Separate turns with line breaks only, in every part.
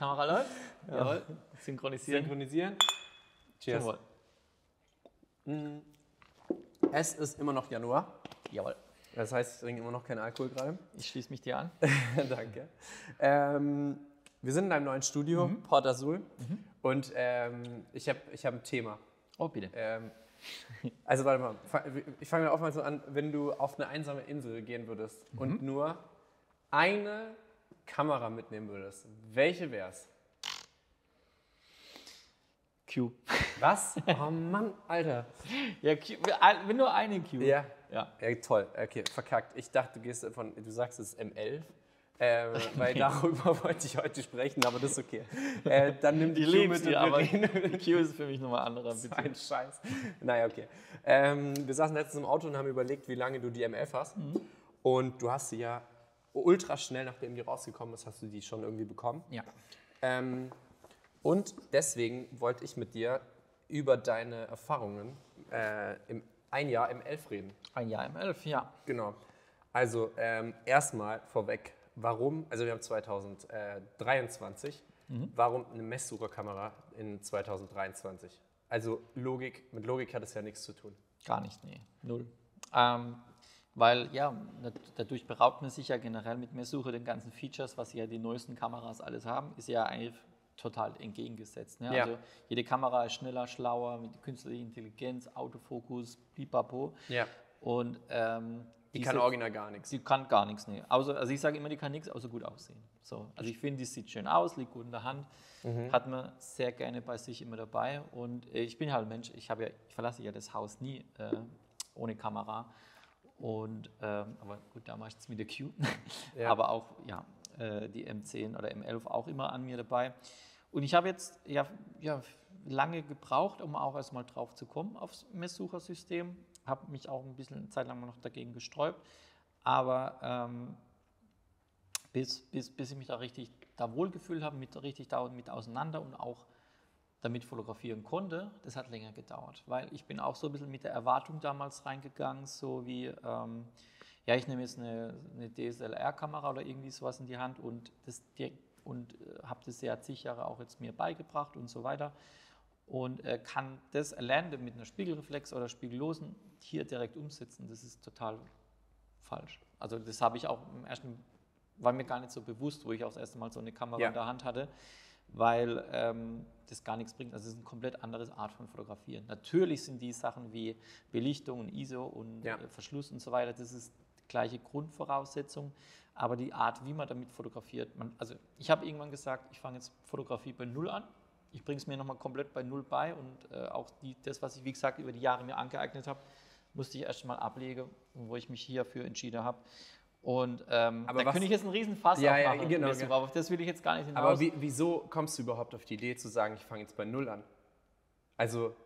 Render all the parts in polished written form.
Kamera läuft.
Jawohl.
Synchronisieren.
Synchronisieren. Cheers. Es ist immer noch Januar.
Jawohl.
Das heißt, ich trinke immer noch keinen Alkohol gerade.
Ich schließe mich dir an.
Danke. Wir sind in einem neuen Studio, Port Azul. Und ich hab ein Thema.
Oh, bitte.
Also warte mal, ich fange mal so an, wenn du auf eine einsame Insel gehen würdest und nur eine Kamera mitnehmen würdest, welche wär's?
Q.
Was? Oh Mann, Alter.
Ja, Q, wenn nur eine Q.
Ja.
Ja.
Ja, toll. Okay, verkackt. Ich dachte, du sagst es ist M11. Weil darüber wollte ich heute sprechen, aber das ist okay. Dann nimm die Q mit,
aber die Q ist für mich nochmal anderer.
So ein Scheiß. Naja, okay. Wir saßen letztens im Auto und haben überlegt, wie lange du die M11 hast. Und du hast sie ja ultra schnell, nachdem die rausgekommen ist, hast du die schon irgendwie bekommen.
Ja.
Und deswegen wollte ich mit dir über deine Erfahrungen ein Jahr M11 reden.
Ein Jahr M11, ja.
Genau. Also erstmal vorweg, warum, also wir haben 2023, warum eine Messsucherkamera in 2023? Also mit Logik hat es ja nichts zu tun.
Gar nicht, nee, null. Weil ja, dadurch beraubt man sich ja generell mit Messsuche den ganzen Features, was ja die neuesten Kameras alles haben, ist ja eigentlich total entgegengesetzt. Ne?
Ja.
Also jede Kamera ist schneller, schlauer, mit künstlicher Intelligenz, Autofokus, pipapo.
Ja.
Und
die kann original gar nichts.
Die kann gar nichts, nee. Also ich sage immer, die kann nichts außer gut aussehen. So, also ich finde, die sieht schön aus, liegt gut in der Hand, hat man sehr gerne bei sich immer dabei. Und ich bin halt ein Mensch, ich verlasse ja das Haus nie ohne Kamera. Und, aber gut, da mache ich es mit der Q.
Ja.
Aber auch die M10 oder M11 auch immer an mir dabei. Und ich habe jetzt lange gebraucht, um auch erstmal drauf zu kommen aufs Messsuchersystem. Habe mich auch ein bisschen Zeit lang noch dagegen gesträubt. Aber bis ich mich da richtig wohlgefühlt habe, mit auseinander und auch damit fotografieren konnte, das hat länger gedauert. Weil ich bin auch so ein bisschen mit der Erwartung damals reingegangen, so wie, ich nehme jetzt eine DSLR-Kamera oder irgendwie sowas in die Hand und habe das sehr zig Jahre auch jetzt mir beigebracht und so weiter. Und kann das Erlernte mit einer Spiegelreflex oder Spiegellosen hier direkt umsetzen. Das ist total falsch. Also das habe ich auch war mir gar nicht so bewusst, wo ich auch das erste Mal so eine Kamera in der Hand hatte, weil das gar nichts bringt. Also es ist eine komplett andere Art von Fotografieren. Natürlich sind die Sachen wie Belichtung und ISO und Verschluss und so weiter, das ist die gleiche Grundvoraussetzung, aber die Art, wie man damit fotografiert, also ich habe irgendwann gesagt, ich fange jetzt Fotografie bei Null an. Ich bringe es mir nochmal komplett bei Null bei und auch das, was ich, wie gesagt, über die Jahre mir angeeignet habe, musste ich erst mal ablegen, wo ich mich hierfür entschieden habe. Und aber da könnte ich jetzt einen riesen Fass aufmachen.
Genau.
Aber auf das will ich jetzt gar nicht hinaus.
Aber wieso kommst du überhaupt auf die Idee zu sagen, ich fange jetzt bei Null an? Also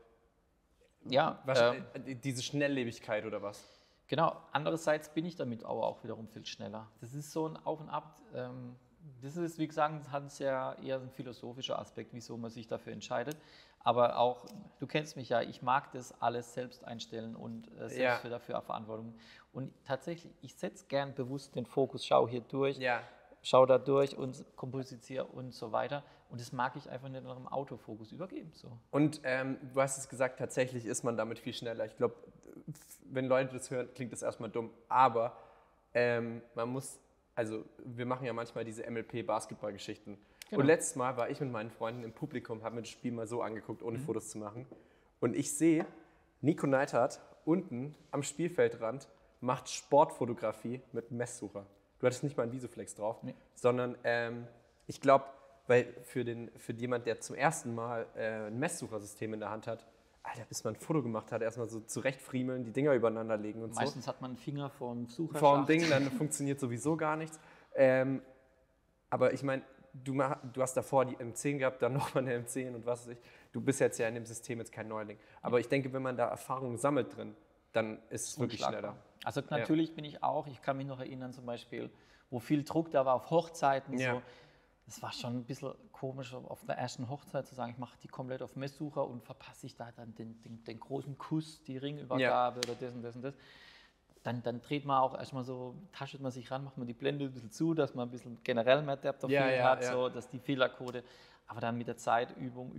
diese Schnelllebigkeit oder was?
Genau. Andererseits bin ich damit aber auch wiederum viel schneller. Das ist so ein Auf und Ab. Das ist, wie gesagt, hat es ja eher ein philosophischer Aspekt, wieso man sich dafür entscheidet. Aber auch, du kennst mich ja, ich mag das alles selbst einstellen und selbst dafür Verantwortung. Und tatsächlich, ich setze gern bewusst den Fokus, schaue hier durch, schaue da durch und komposiziere und so weiter. Und das mag ich einfach nicht nach dem Autofokus übergeben. So.
Und du hast es gesagt, tatsächlich ist man damit viel schneller. Ich glaube, wenn Leute das hören, klingt das erstmal dumm. Aber man muss, also wir machen ja manchmal diese MLP-Basketball-Geschichten. Genau. Und letztes Mal war ich mit meinen Freunden im Publikum, habe mir das Spiel mal so angeguckt, ohne Fotos zu machen. Und ich sehe, Nico Neidhardt unten am Spielfeldrand macht Sportfotografie mit Messsucher. Du hattest nicht mal einen Visuflex drauf, sondern ich glaube, weil für jemand, der zum ersten Mal ein Messsuchersystem in der Hand hat, Alter, bis man ein Foto gemacht hat, erstmal so zurechtfriemeln, die Dinger übereinander legen und
Meistens hat man einen Finger vorm Sucherschaft.
Vor dem Ding, dann funktioniert sowieso gar nichts. Aber ich meine, du hast davor die M10 gehabt, dann nochmal eine M10 und was weiß ich. Du bist jetzt ja in dem System jetzt kein Neuling. Aber ich denke, wenn man da Erfahrungen sammelt drin, dann ist es wirklich schneller.
Also natürlich bin ich auch, ich kann mich noch erinnern zum Beispiel, wo viel Druck da war auf Hochzeiten. So. Das war schon ein bisschen komisch, auf der ersten Hochzeit zu sagen, ich mache die komplett auf Messsucher und verpasse ich da dann den großen Kuss, die Ringübergabe oder das und das und das. dann dreht man auch erstmal so, tastet man sich ran, macht man die Blende ein bisschen zu, dass man ein bisschen generell mehr Depth of Field hat, so, dass die Fehlerquote, aber dann mit der Zeit, Übung,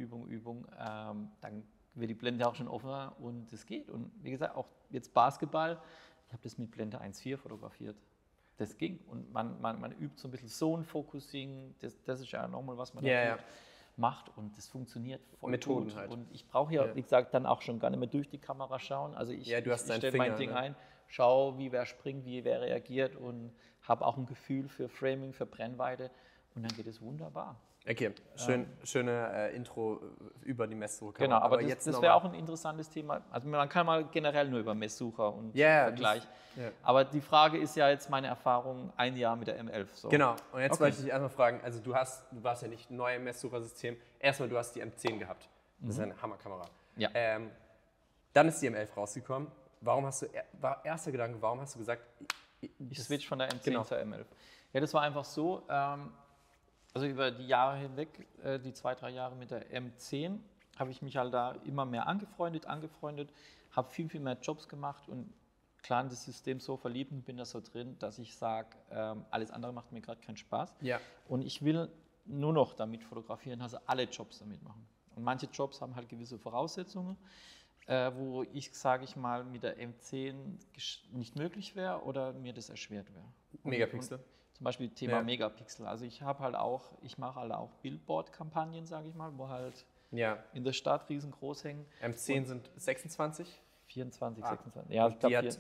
dann wird die Blende auch schon offener und es geht. Und wie gesagt, auch jetzt Basketball, ich habe das mit Blende 1.4 fotografiert. Das ging. Und man übt so ein bisschen Zone-Focusing, das ist ja nochmal, was man da macht und das funktioniert voll
Methoden
gut.
halt.
Und ich brauche ja, wie gesagt, dann auch schon gar nicht mehr durch die Kamera schauen. Also ich stelle mein Ding ein, schaue, wie wer springt, wie wer reagiert und habe auch ein Gefühl für Framing, für Brennweite und dann geht es wunderbar.
Okay, schöne Intro über die Messsuche.
Genau, aber das wäre auch ein interessantes Thema. Also man kann mal generell nur über Messsucher und Vergleich. Aber die Frage ist ja jetzt meine Erfahrung, ein Jahr mit der M11. So.
Genau, und jetzt wollte ich dich erstmal fragen, also du warst ja nicht neu im Messsuchersystem, erstmal du hast die M10 gehabt, das ist eine Hammerkamera.
Ja.
Dann ist die M11 rausgekommen. Erster Gedanke, warum hast du gesagt,
ich switch von der M10 zur M11? Ja, das war einfach so, also über die Jahre hinweg, die 2-3 Jahre mit der M10, habe ich mich halt da immer mehr angefreundet, habe viel mehr Jobs gemacht und klar in das System so verliebt und bin da so drin, dass ich sage, alles andere macht mir gerade keinen Spaß.
Ja.
Und ich will nur noch damit fotografieren, also alle Jobs damit machen. Und manche Jobs haben halt gewisse Voraussetzungen, wo ich, sage ich mal, mit der M10 nicht möglich wäre oder mir das erschwert wäre.
Megapixel?
Zum Beispiel Thema Megapixel. Also ich mache halt auch Billboard-Kampagnen, sage ich mal, wo halt in der Stadt riesengroß hängen.
M10 sind 26?
24, 26. Ja, ich glaube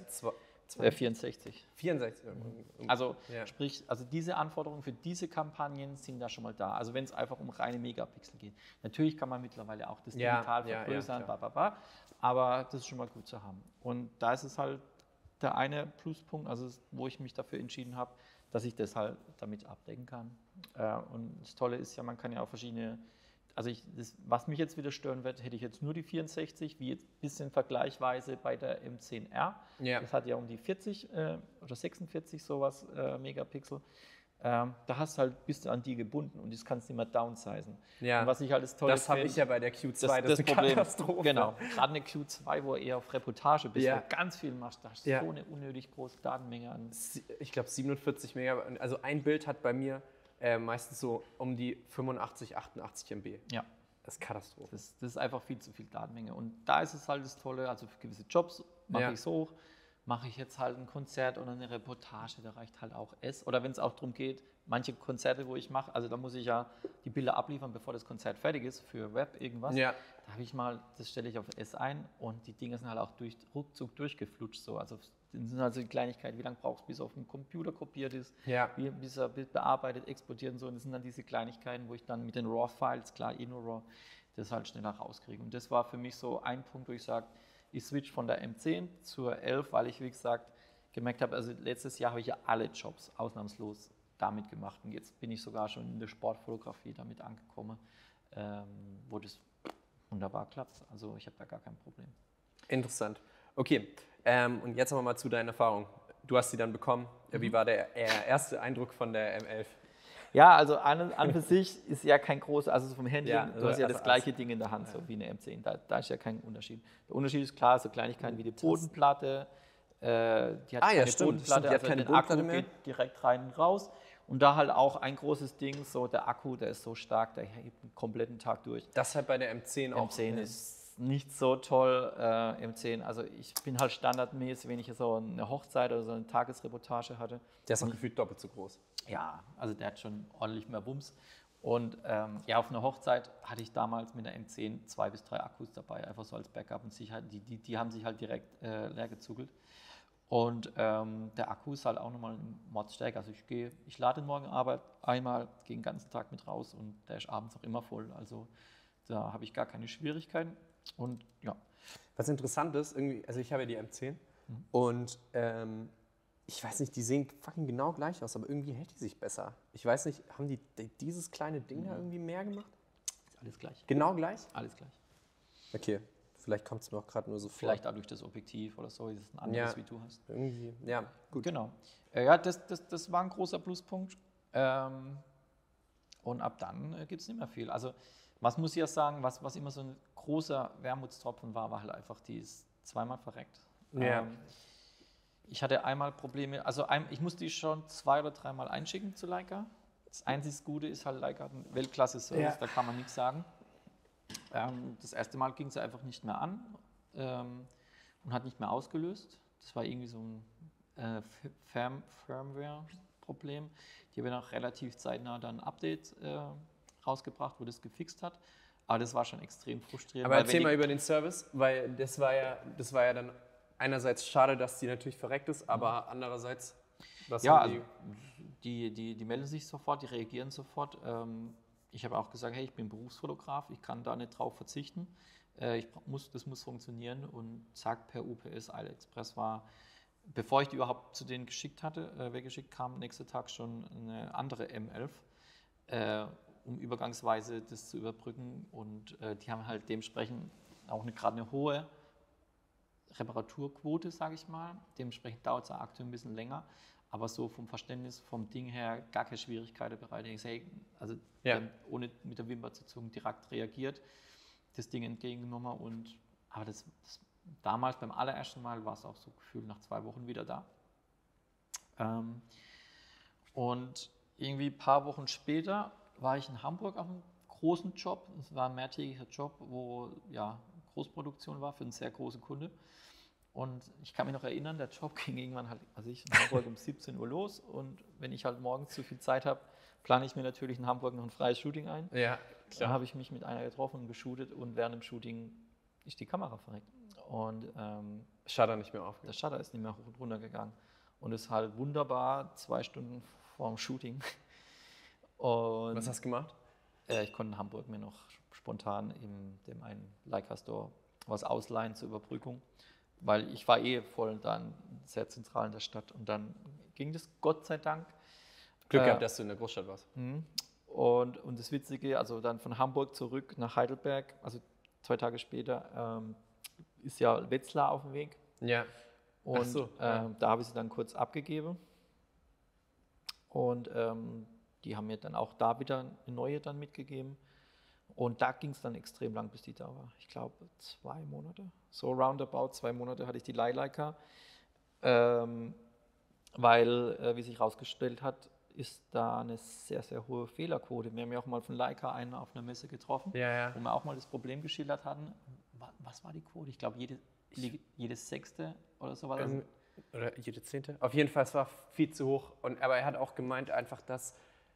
64.
64.
Also sprich, also diese Anforderungen für diese Kampagnen sind da schon mal da. Also wenn es einfach um reine Megapixel geht. Natürlich kann man mittlerweile auch das digital vergrößern, aber das ist schon mal gut zu haben. Und da ist es halt der eine Pluspunkt, also wo ich mich dafür entschieden habe, dass ich das halt damit abdecken kann. Und das Tolle ist ja, man kann ja auch verschiedene, also was mich jetzt wieder stören wird, hätte ich jetzt nur die 64, wie jetzt ein bisschen vergleichsweise bei der M10R. Das hat ja um die 40 oder 46 sowas Megapixel. Da bist du an die gebunden und das kannst du nicht mehr downsizen.
Ja.
Und was ich halt das Tolle
Das habe ich ja bei der Q2, das
ist eine
Problem.
Katastrophe. Genau, gerade eine Q2, wo du eher auf Reportage bist, wo du ganz viel machst, da hast du so eine unnötig große Datenmenge an.
Ich glaube 47 Megabyte, also ein Bild hat bei mir meistens so um die 85, 88 MB.
Ja.
Das ist Katastrophe.
Das ist einfach viel zu viel Datenmenge. Und da ist es halt das Tolle, also für gewisse Jobs mache ich so hoch, mache ich jetzt halt ein Konzert oder eine Reportage, da reicht halt auch S. Oder wenn es auch darum geht, manche Konzerte, wo ich mache, also da muss ich ja die Bilder abliefern, bevor das Konzert fertig ist, für Web irgendwas.
Ja.
Da habe ich mal, das stelle ich auf S ein und die Dinge sind halt auch ruckzuck durchgeflutscht. So. Also das sind also die Kleinigkeiten, wie lange brauchst du, bis auf dem Computer kopiert ist, bis er bearbeitet, exportiert und so. Und das sind dann diese Kleinigkeiten, wo ich dann mit den RAW-Files, klar, nur RAW, das halt schneller rauskriege. Und das war für mich so ein Punkt, wo ich sage, ich switch von der M10 zur 11, weil ich, wie gesagt, gemerkt habe, also letztes Jahr habe ich ja alle Jobs ausnahmslos damit gemacht. Und jetzt bin ich sogar schon in der Sportfotografie damit angekommen, wo das wunderbar klappt. Also ich habe da gar kein Problem.
Interessant. Okay, und jetzt aber mal zu deiner Erfahrung. Du hast sie dann bekommen. Wie war der erste Eindruck von der M11?
Ja, also an für sich ist ja kein großer, also vom Handling, du hast ja das gleiche Ding in der Hand, so wie eine M10, da ist ja kein Unterschied. Der Unterschied ist klar, so Kleinigkeiten wie die Bodenplatte, die hat keine Bodenplatte, also der Akku geht direkt rein und raus. Und da halt auch ein großes Ding, so der Akku, der ist so stark, der hebt den kompletten Tag durch.
Das halt bei der M10 auch.
M10 ist nicht so toll, M10, also ich bin halt standardmäßig, wenn ich so eine Hochzeit oder so eine Tagesreportage hatte.
Der ist auch gefühlt doppelt so groß.
Ja, also der hat schon ordentlich mehr Wumms. Und auf einer Hochzeit hatte ich damals mit der M10 2 bis 3 Akkus dabei, einfach so als Backup und Sicherheit. Die haben sich halt direkt leer gezugelt. Und der Akku ist halt auch nochmal ein Mordsstärke. Also ich lade den Morgen Arbeit einmal, gehe den ganzen Tag mit raus und der ist abends auch immer voll. Also da habe ich gar keine Schwierigkeiten. Und ja.
Was interessant ist, irgendwie, also ich habe ja die M10 und ich weiß nicht, die sehen fucking genau gleich aus, aber irgendwie hält die sich besser. Ich weiß nicht, haben die dieses kleine Ding da irgendwie mehr gemacht?
Ist alles gleich.
Genau gleich?
Alles gleich.
Okay, vielleicht kommt es mir auch gerade nur so vor.
Vielleicht dadurch das Objektiv oder so, ist es ein anderes, wie du hast.
Irgendwie, ja, gut.
Genau. Ja, das war ein großer Pluspunkt. Und ab dann gibt es nicht mehr viel. Also was muss ich ja sagen, was immer so ein großer Wermutstropfen war halt einfach, die ist zweimal verreckt.
Ja.
Ich hatte einmal Probleme, also ich musste die schon 2 oder 3 Mal einschicken zu Leica. Das einzig Gute ist halt, Leica hat einen Weltklasse-Service, da kann man nichts sagen. Das erste Mal ging sie einfach nicht mehr an und hat nicht mehr ausgelöst. Das war irgendwie so ein Firmware-Problem. Die haben auch relativ zeitnah dann ein Update rausgebracht, wo das gefixt hat. Aber das war schon extrem frustrierend.
Aber erzähl mal über den Service, weil das war ja dann einerseits schade, dass die natürlich verreckt ist, aber andererseits, was haben
also die melden sich sofort, die reagieren sofort. Ich habe auch gesagt, hey, ich bin Berufsfotograf, ich kann da nicht drauf verzichten. Das muss funktionieren und zack, per UPS, AliExpress war, bevor ich die überhaupt zu denen weggeschickt kam, nächsten Tag schon eine andere M11, um übergangsweise das zu überbrücken und die haben halt dementsprechend auch gerade eine hohe Reparaturquote, sage ich mal. Dementsprechend dauert es aktuell ein bisschen länger, aber so vom Verständnis, vom Ding her gar keine Schwierigkeiten bereitet. Ich sage, also ohne mit der Wimper zu zucken, direkt reagiert, das Ding entgegengenommen aber das damals beim allerersten Mal war es auch so gefühlt nach 2 Wochen wieder da. Und irgendwie ein paar Wochen später war ich in Hamburg auf einem großen Job. Es war ein mehrtägiger Job, wo Großproduktion war für einen sehr großen Kunde. Und ich kann mich noch erinnern, der Job ging irgendwann halt, also ich in Hamburg um 17 Uhr los und wenn ich halt morgens zu viel Zeit habe, plane ich mir natürlich in Hamburg noch ein freies Shooting ein.
Ja, klar.
Da habe ich mich mit einer getroffen und geshootet und während dem Shooting ist die Kamera verreckt. Und
Shutter nicht mehr aufgegangen.
der Shutter ist nicht mehr hoch und runter gegangen. Und es ist halt wunderbar, 2 Stunden vorm Shooting. Und
was hast du gemacht?
ich konnte in Hamburg mir noch spontan in dem einen Leica Store was ausleihen zur Überbrückung, weil ich war voll dann sehr zentral in der Stadt und dann ging das Gott sei Dank.
Glück gehabt, dass du in der Großstadt warst.
Und das Witzige, also dann von Hamburg zurück nach Heidelberg, also 2 Tage später, ist ja Wetzlar auf dem Weg.
Ja.
Und da habe ich sie dann kurz abgegeben. Und die haben mir dann auch da wieder eine neue dann mitgegeben. Und da ging es dann extrem lang, bis die da war. Ich glaube 2 Monate. So roundabout 2 Monate hatte ich die Leica. Weil, wie sich herausgestellt hat, ist da eine sehr, sehr hohe Fehlerquote. Wir haben ja auch mal von Leica einen auf einer Messe getroffen, wo wir auch mal das Problem geschildert hatten. Was war die Quote? Ich glaube, jedes 6. oder sowas.
Oder jede 10. Auf jeden Fall, es war viel zu hoch. Aber er hat auch gemeint einfach, dass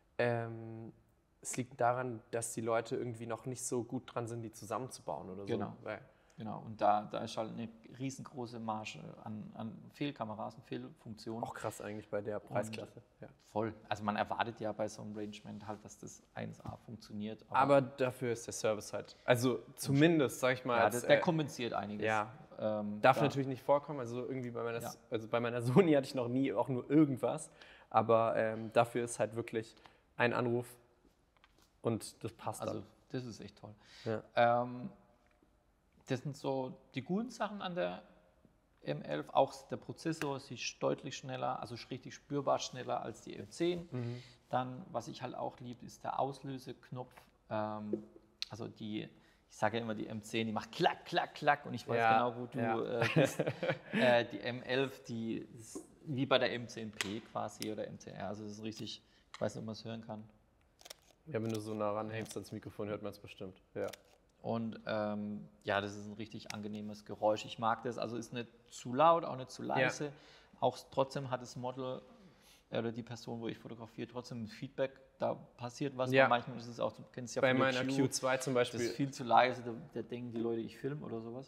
es liegt daran, dass die Leute irgendwie noch nicht so gut dran sind, die zusammenzubauen oder so.
Genau, und da ist halt eine riesengroße Marge an Fehlkameras und Fehlfunktionen.
Auch krass eigentlich bei der Preisklasse.
Ja. Voll. Also man erwartet ja bei so einem Rangement halt, dass das 1A funktioniert.
Aber dafür ist der Service halt, also zumindest, sag ich mal.
Ja, der kompensiert einiges.
Ja, darf natürlich nicht vorkommen. Also irgendwie bei meiner Sony hatte ich noch nie auch nur irgendwas. Aber dafür ist halt wirklich ein Anruf und das passt dann.
Also das ist echt toll.
Ja.
Das sind so die guten Sachen an der M11. Auch der Prozessor ist deutlich schneller, also richtig spürbar schneller als die M10. Dann, was ich halt auch liebe, ist der Auslöseknopf. Also ich sage ja immer, die M10, die macht klack, klack, klack und ich weiß genau, wo du bist. Die M11, die ist wie bei der M10P quasi oder M10R. Also das ist richtig, ich weiß nicht, ob man es hören kann.
Ja, wenn du so nah ranhängst ans Mikrofon, hört man es bestimmt. Ja.
Und das ist ein richtig angenehmes Geräusch. Ich mag das, also ist nicht zu laut, auch nicht zu leise. Auch trotzdem hat das Model oder die Person, wo ich fotografiere, trotzdem ein Feedback. Da passiert was. Manchmal ist es auch, du kennst ja
bei meiner Q2 zum Beispiel.
Das ist viel zu leise, da denken die Leute, ich filme oder sowas.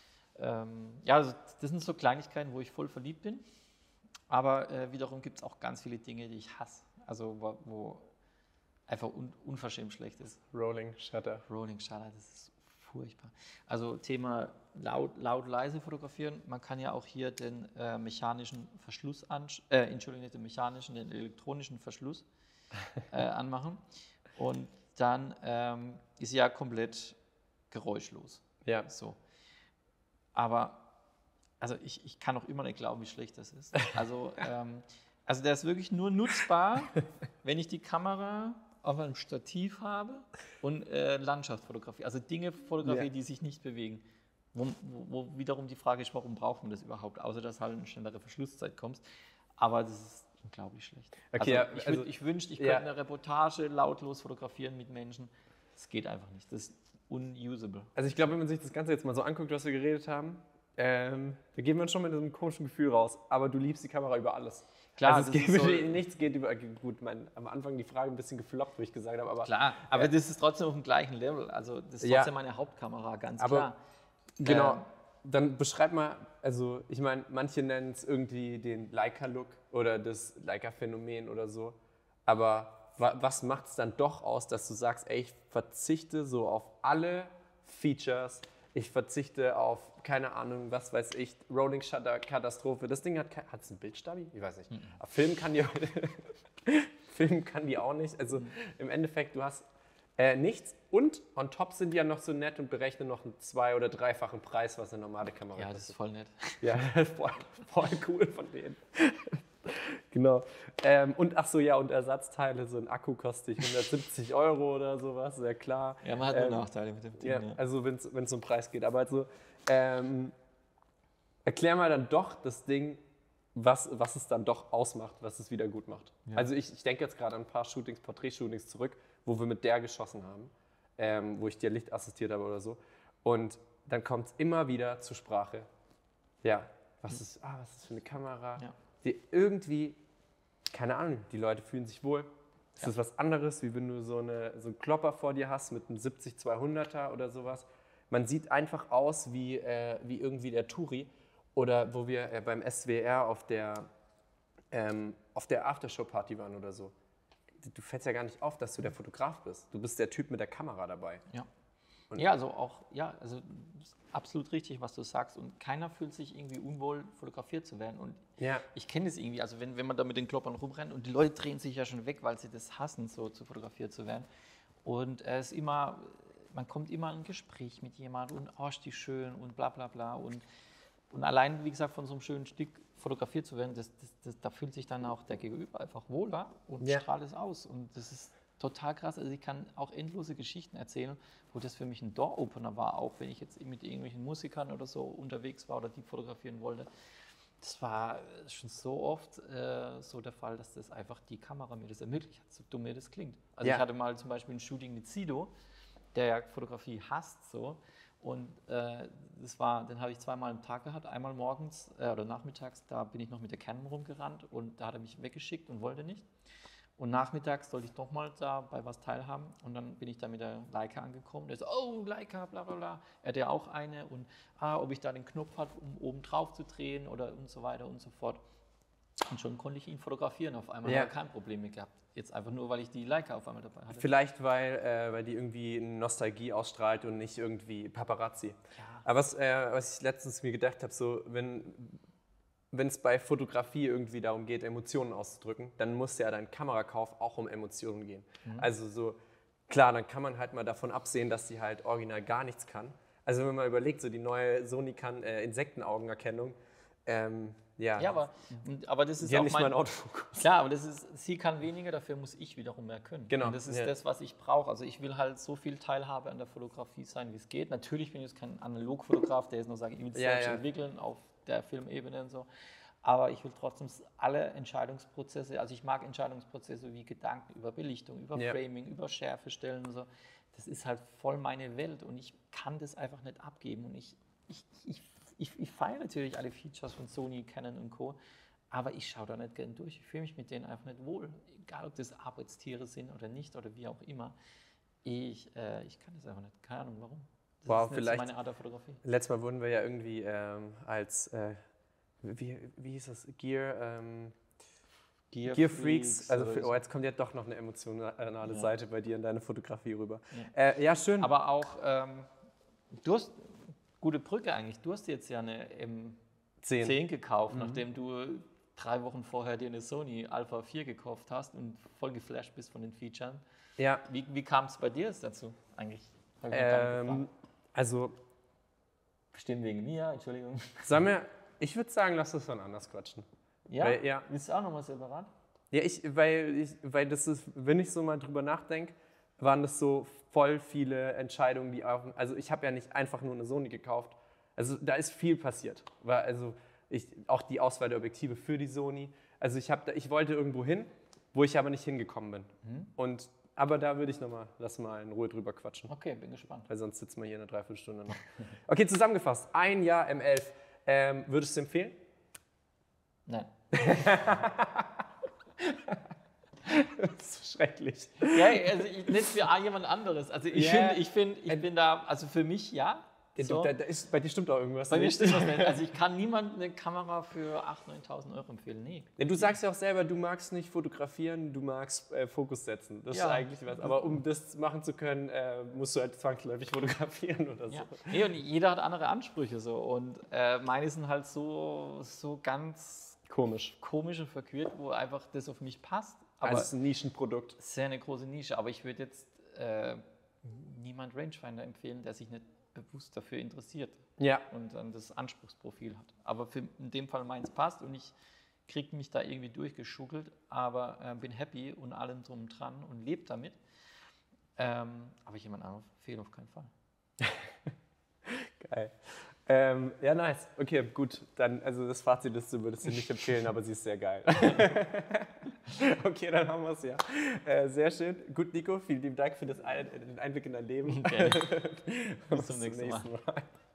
Also das sind so Kleinigkeiten, wo ich voll verliebt bin. Aber wiederum gibt es auch ganz viele Dinge, die ich hasse. Also wo einfach unverschämt schlecht ist.
Rolling Shutter,
das ist furchtbar. Also Thema laut, leise fotografieren. Man kann ja auch hier den mechanischen Verschluss den elektronischen Verschluss anmachen. Und dann ist ja komplett geräuschlos.
Ja.
So. Aber also ich kann auch immer nicht glauben, wie schlecht das ist. Also der ist wirklich nur nutzbar, wenn ich die Kamera auf einem Stativ habe und Landschaftsfotografie, also Dinge fotografiere, die sich nicht bewegen. Wo wiederum die Frage ist, warum braucht man das überhaupt, außer dass halt eine schnellere Verschlusszeit kommt. Aber das ist unglaublich schlecht.
Okay,
Ich wünschte, ich könnte eine Reportage lautlos fotografieren mit Menschen. Das geht einfach nicht. Das ist unusable.
Also ich glaube, wenn man sich das Ganze jetzt mal so anguckt, was wir geredet haben, da gehen wir schon mit einem komischen Gefühl raus. Aber du liebst die Kamera über alles.
Klar,
also nichts geht über. Gut, am Anfang die Frage ein bisschen gefloppt, wo ich gesagt habe. Aber,
klar, aber das ist trotzdem auf dem gleichen Level. Also das ist trotzdem meine Hauptkamera, ganz klar.
Genau. Dann beschreib mal, also ich meine, manche nennen es irgendwie den Leica-Look oder das Leica-Phänomen oder so. Aber was macht es dann doch aus, dass du sagst, ey, ich verzichte so auf alle Features, ich verzichte auf, keine Ahnung, was weiß ich, Rolling Shutter, Katastrophe. Das Ding hat es einen Bildstabi? Ich weiß nicht. Aber Film kann die auch nicht. Also im Endeffekt, du hast nichts. Und on top sind die ja noch so nett und berechnen noch einen 2- oder 3-fachen Preis, was eine normale Kamera kostet.
Ja, das ist voll nett.
Ja, voll cool von denen. Genau. Und ach so, ja, und Ersatzteile, so ein Akku kostet 170 € oder sowas, sehr klar.
Ja, man hat nur Nachteile mit dem Ding.
Ja, also wenn es um den Preis geht. Aber also, erklär mal dann doch das Ding, was es dann doch ausmacht, was es wieder gut macht. Ja. Also ich denke jetzt gerade an ein paar Porträtshootings zurück, wo wir mit der geschossen haben, wo ich dir Licht assistiert habe oder so. Und dann kommt es immer wieder zur Sprache. Ja, was ist für eine Kamera? Ja. Die irgendwie, keine Ahnung, die Leute fühlen sich wohl. Es ist was anderes, wie wenn du so einen Klopper vor dir hast mit einem 70-200er oder sowas. Man sieht einfach aus wie irgendwie der Touri. Oder wo wir beim SWR auf der Aftershow-Party waren oder so. Du fällst ja gar nicht auf, dass du der Fotograf bist. Du bist der Typ mit der Kamera dabei.
Ja. Also absolut richtig, was du sagst. Und keiner fühlt sich irgendwie unwohl, fotografiert zu werden. Und ich kenne das irgendwie, also wenn man da mit den Kloppern rumrennt und die Leute drehen sich ja schon weg, weil sie das hassen, so zu fotografiert zu werden. Und man kommt immer in ein Gespräch mit jemandem und ist die schön und bla bla bla. Und allein, wie gesagt, von so einem schönen Stück fotografiert zu werden, da fühlt sich dann auch der Gegenüber einfach wohler und strahlt es aus. Und das ist total krass. Also ich kann auch endlose Geschichten erzählen, wo das für mich ein Door-Opener war, auch wenn ich jetzt mit irgendwelchen Musikern oder so unterwegs war oder die fotografieren wollte. Das war schon so oft so der Fall, dass das einfach die Kamera mir das ermöglicht hat, so dumm mir das klingt. Also ich hatte mal zum Beispiel ein Shooting mit Sido, der ja Fotografie hasst so. Und den habe ich zweimal am Tag gehabt, einmal morgens oder nachmittags, da bin ich noch mit der Canon rumgerannt und da hat er mich weggeschickt und wollte nicht. Und nachmittags sollte ich doch mal da bei was teilhaben und dann bin ich da mit der Leica angekommen. Der so, oh, Leica, bla bla bla. Er hatte ja auch eine und ob ich da den Knopf hatte, um oben drauf zu drehen oder und so weiter und so fort. Und schon konnte ich ihn fotografieren auf einmal, habe kein Problem mehr gehabt. Jetzt einfach nur, weil ich die Leica auf einmal dabei hatte.
Vielleicht, weil die irgendwie Nostalgie ausstrahlt und nicht irgendwie Paparazzi. Ja. Aber was ich letztens mir gedacht habe, so wenn es bei Fotografie irgendwie darum geht, Emotionen auszudrücken, dann muss ja dein Kamerakauf auch um Emotionen gehen. Also so, klar, dann kann man halt mal davon absehen, dass sie halt original gar nichts kann. Also wenn man überlegt, so die neue Sony kann Insektenaugenerkennung,
aber das ist
auch
nicht
mein Autofokus.
Klar, aber sie kann weniger, dafür muss ich wiederum mehr können.
Genau.
Und das ist das, was ich brauche. Also ich will halt so viel Teilhabe an der Fotografie sein, wie es geht. Natürlich bin ich jetzt kein Analogfotograf, der jetzt nur sagt, ich will es selbst entwickeln auf der Filmebene und so. Aber ich will trotzdem alle Entscheidungsprozesse, also ich mag Entscheidungsprozesse wie Gedanken über Belichtung, über Framing, über Schärfe stellen und so. Das ist halt voll meine Welt und ich kann das einfach nicht abgeben. Und ich feiere natürlich alle Features von Sony, Canon und Co., aber ich schaue da nicht gern durch. Ich fühle mich mit denen einfach nicht wohl. Egal, ob das Arbeitstiere sind oder nicht oder wie auch immer. Ich kann das einfach nicht. Keine Ahnung, warum. Das ist nicht meine Art der Fotografie.
Letztes Mal wurden wir ja irgendwie als, wie hieß das, Gear Freaks. Also jetzt kommt ja doch noch eine emotionale Seite bei dir in deine Fotografie rüber. Ja, schön.
Aber auch, du hast gute Brücke eigentlich. Du hast jetzt ja eine M10 gekauft, nachdem du 3 Wochen vorher dir eine Sony Alpha 4 gekauft hast und voll geflasht bist von den Features.
Ja.
Wie kam es bei dir jetzt dazu eigentlich?
Also
bestimmt wegen mir, Entschuldigung.
Ich würde sagen, lass uns dann anders quatschen.
Ja? Willst du auch nochmal separat?
Ja, weil das ist, wenn ich so mal drüber nachdenke, waren das so voll viele Entscheidungen, also ich habe ja nicht einfach nur eine Sony gekauft, Also da ist viel passiert. Auch die Auswahl der Objektive für die Sony. Also ich wollte irgendwo hin, wo ich aber nicht hingekommen bin. Aber da würde ich lass mal in Ruhe drüber quatschen.
Okay, bin gespannt.
Weil sonst sitzen wir hier eine Dreiviertelstunde noch. Okay, zusammengefasst. 1 Jahr M11. Würdest du empfehlen?
Nein.
Das ist schrecklich.
Ja, also nicht für jemand anderes. Also ich bin da, also für mich ja. So.
Bei dir stimmt auch irgendwas.
Bei mir stimmt was nicht. Also ich kann niemandem eine Kamera für 8.000, 9.000 Euro empfehlen. Nee.
Ja, du sagst ja auch selber, du magst nicht fotografieren, du magst Fokus setzen. Das ist eigentlich was. Aber um das machen zu können, musst du halt zwangsläufig fotografieren oder so.
Ja. Nee, und jeder hat andere Ansprüche so. Und meine sind halt so ganz komisch und verquert, wo einfach das auf mich passt. Aber
es ist ein Nischenprodukt.
Sehr eine große Nische. Aber ich würde jetzt niemand Rangefinder empfehlen, der sich nicht bewusst dafür interessiert und dann das Anspruchsprofil hat. Aber in dem Fall meins passt und ich kriege mich da irgendwie durchgeschuggelt, aber bin happy und allem drum und dran und lebe damit. Aber jemand anderes fehlt auf keinen Fall.
Geil. Ja, nice. Okay, gut. Dann, also das Fazit ist, du würdest sie nicht empfehlen, aber sie ist sehr geil. Okay, dann haben wir es ja. Sehr schön. Gut, Nico, vielen lieben Dank für den Einblick in dein Leben.
Okay. Bis zum nächsten Mal.